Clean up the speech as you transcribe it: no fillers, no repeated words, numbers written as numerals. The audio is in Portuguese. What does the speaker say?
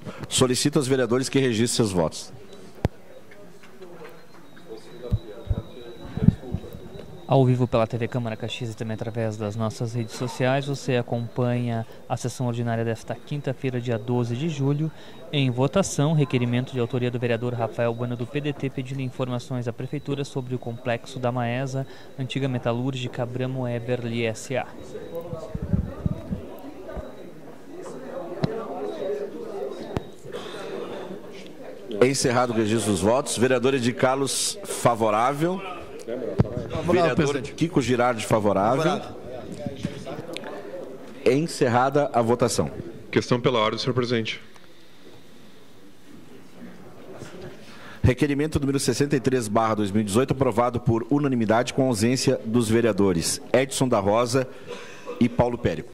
Solicito aos vereadores que registrem seus votos. Ao vivo pela TV Câmara Caxias e também através das nossas redes sociais, você acompanha a sessão ordinária desta quinta-feira, dia 12 de julho. Em votação, requerimento de autoria do vereador Rafael Bueno do PDT pedindo informações à Prefeitura sobre o complexo da Maesa, antiga metalúrgica Bramo Eberli S.A. Encerrado o registro dos votos. Vereador Edir Carlos, favorável. Vereador Kiko Girardi, favorável. Encerrada a votação. Questão pela ordem, senhor presidente. Requerimento número 63/2018, aprovado por unanimidade com ausência dos vereadores Edson da Rosa e Paulo Périco.